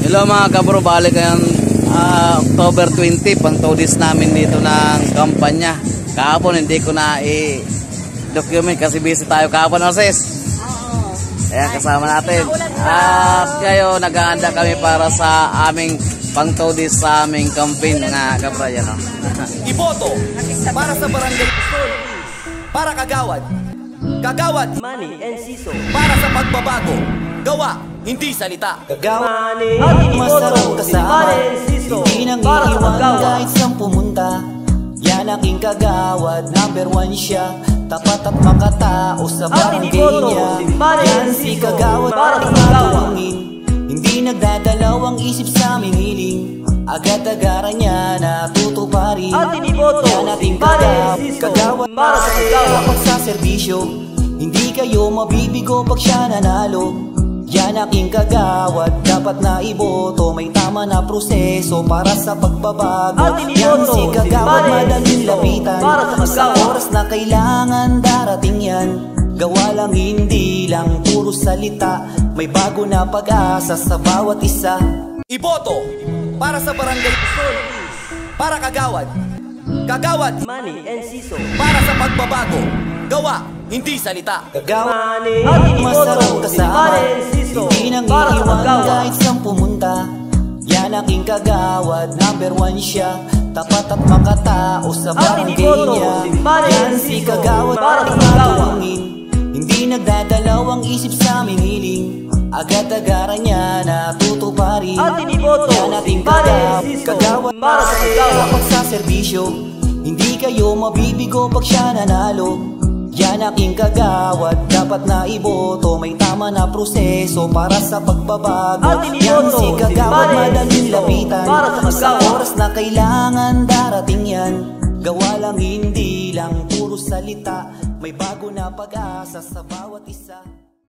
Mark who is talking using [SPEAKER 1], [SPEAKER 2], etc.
[SPEAKER 1] Hello mga kabro, balik ngayon October 20, pang-todis namin dito ng kampanya. Kahapon hindi ko na i-document kasi busy tayo kahapon, sis.
[SPEAKER 2] Oo.
[SPEAKER 1] Ayan, kasama natin. At ngayon, naghahanda kami para sa aming pang-todis sa aming campaign mga kabro. Yan,
[SPEAKER 3] Iboto para sa barangay, para kagawad. Kagawad,
[SPEAKER 4] Manny and Siso.
[SPEAKER 3] para sa pagbabago. Gawa, hindi salita.
[SPEAKER 4] Manny,
[SPEAKER 5] Masarap kasama, hindi nang iiwan kahit saan pumunta. Yan aking kagawad, number 1 siya. Tapat at makatao sa barangay niya. Yan si kagawad para matulungin. Hindi nagdadalawang isip sa aming hiling. Agad-agaran niya natutuparin. Yan ating kagawad para sa kagawad sa serbisyo. Hindi kayo mabibigo pag siya nanalo. Yan aking kagawad, dapat na iboto. May tama na proseso para sa pagbabago. Yan si kagawad, madaling lapitan. Sa oras na kailangan darating yan. Gawa lang, hindi lang puro salita. May bago na pag-asa sa bawat isa.
[SPEAKER 3] Iboto para sa barangay, para kagawad. Kagawad,
[SPEAKER 4] Manny and Siso.
[SPEAKER 3] para sa pagbabago. Gawa, hindi salita.
[SPEAKER 5] Kagawad, masarap kasama, hindi nang iiwan kahit saan pumunta. Yan aking kagawad, number 1 siya. Tapat at makatao sa barangay niya. Yan si kagawad para matulungin. Hindi nagdadalawang isip sa aming hiling. Agad-agaran niya natutuparin. Yan ating kagawad para sa kagawad sa serbisyo. Hindi kayo mabibigo pag siya nanalo. Yan aking kagawad, dapat na iboto. May tama na proseso para sa pagbabago. Yan si kagawad, madaling lapitan. Sa oras na kailangan darating yan. Gawa lang, hindi lang puro salita. May bago na pag-asa sa bawat isa.